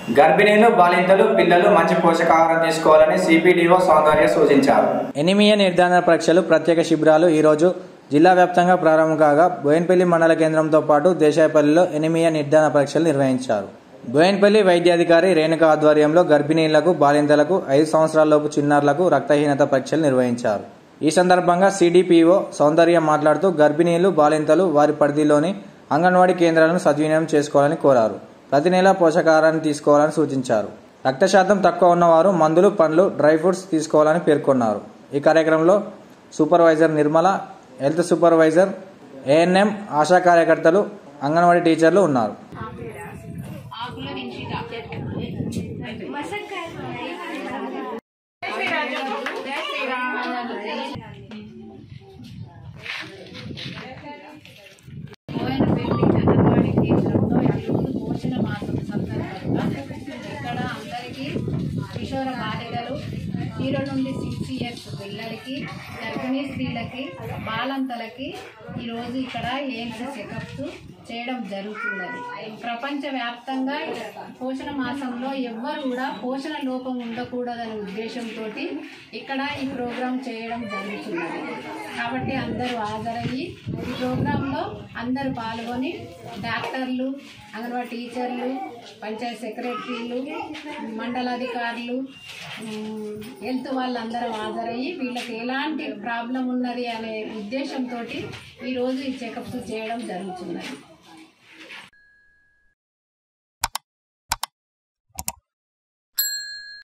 గర్భిణీలు, బాలింతలు, పిల్లలు మంచి పోషకాహారం తీసుకోవాలని సిపిడిఓ సౌందర్య సూచించారు. ఎనిమియా నిర్ధారణ పరీక్షలు ప్రత్యేక శిబిరాలు ఈరోజు జిల్లా వ్యాప్తంగా ప్రారంభం కాగా బోయిన్పల్లి మండల కేంద్రంతో పాటు దేశాయపల్లిలో ఎనిమియా నిర్ధారణ పరీక్షలు నిర్వహించారు. బోయిన్పల్లి వైద్యాధికారి రేణుక ఆధ్వర్యంలో గర్భిణీలకు, బాలింతలకు, 5 సంవత్సరాలలోపు చిన్నారులకు రక్తహీనత పరీక్షలు నిర్వహించారు. ఈ సందర్భంగా సిడిపిఓ సౌందర్య మాట్లాడుతూ గర్భిణీలు, బాలింతలు వారి పరిధిలోని అంగన్వాడీ కేంద్రాలను సద్వినియోగం చేసుకోవాలని కోరారు. ప్రతి నెల పోషకాహారాన్ని తీసుకోవాలని సూచించారు. రక్త శాతం తక్కువ ఉన్నవారు మందులు, పండ్లు, డ్రై ఫ్రూట్స్ తీసుకోవాలని పేర్కొన్నారు. ఈ కార్యక్రమంలో supervisor Nirmala, health supervisor, ANM, ASHA కార్యకర్తలు, అంగన్వాడీ టీచర్లు ఉన్నారు. ఇక్కడ అందరికీ కిషోర బాలికలు 0 నుండి 6 ఇయర్స్ పిల్లలకి, గర్భిణీ స్త్రీలకి, బాలంతలకి ఈరోజు ఇక్కడ ఎయిమ్స్ చెకప్స్ చేయడం జరుగుతున్నది. ప్రపంచవ్యాప్తంగా పోషణ మాసంలో ఎవ్వరు కూడా పోషణ లోపం ఉండకూడదనే ఉద్దేశంతో ఇక్కడ ఈ ప్రోగ్రాం చేయడం జరుగుతున్నది. కాబట్టి అందరూ హాజరయ్యి ఈ ప్రోగ్రాంలో అందరూ పాల్గొని డాక్టర్లు, అంగన్వాడీ టీచర్లు, పంచాయతీ సెక్రటరీలు, మండలాధికారులు, హెల్త్ వాళ్ళందరూ హాజరయ్యి వీళ్ళకి ఎలాంటి ప్రాబ్లం ఉన్నది అనే ఉద్దేశంతో ఈరోజు ఈ చెకప్స్ చేయడం జరుగుతున్నది.